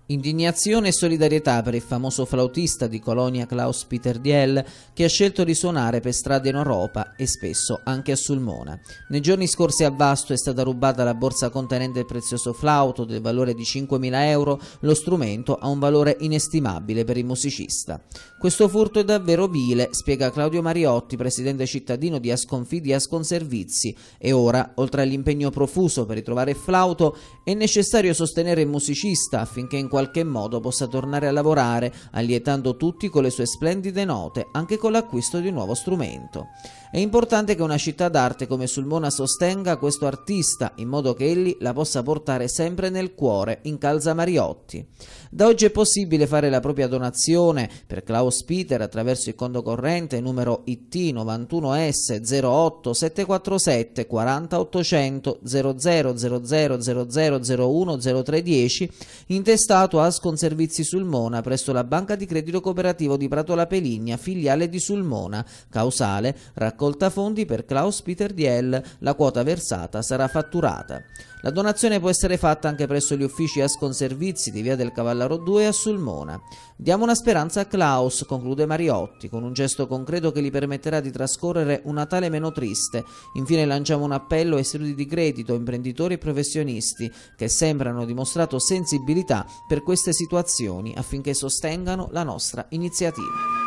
Indignazione e solidarietà per il famoso flautista di Colonia Klaus-Peter Diel, che ha scelto di suonare per strade in Europa e spesso anche a Sulmona. Nei giorni scorsi a Vasto è stata rubata la borsa contenente il prezioso flauto del valore di 5.000 euro. Lo strumento ha un valore inestimabile per il musicista. Questo furto è davvero vile, spiega Claudio Mariotti, presidente cittadino di Asconfidi Asconservizi, e ora, oltre all'impegno profuso per ritrovare il flauto, è necessario sostenere il musicista affinché in qualche modo possa tornare a lavorare, allietando tutti con le sue splendide note, anche con l'acquisto di un nuovo strumento. È importante che una città d'arte come Sulmona sostenga questo artista, in modo che egli la possa portare sempre nel cuore, incalza Mariotti. Da oggi è possibile fare la propria donazione per Klaus-Peter attraverso il conto corrente numero IT 91S 08 747 40 800 00000001 0310, intestato a Asconservizi Sulmona presso la Banca di Credito Cooperativo di Prato La Peligna, filiale di Sulmona. Causale: raccolta fondi per Klaus-Peter Diel. La quota versata sarà fatturata. La donazione può essere fatta anche presso gli uffici Asconservizi di via del Cavallaro 2 a Sulmona. Diamo una speranza a Klaus, conclude Mariotti, con un gesto concreto che gli permetterà di trascorrere un Natale meno triste. Infine lanciamo un appello ai istituti di credito, imprenditori e professionisti che sempre hanno dimostrato sensibilità per queste situazioni affinché sostengano la nostra iniziativa.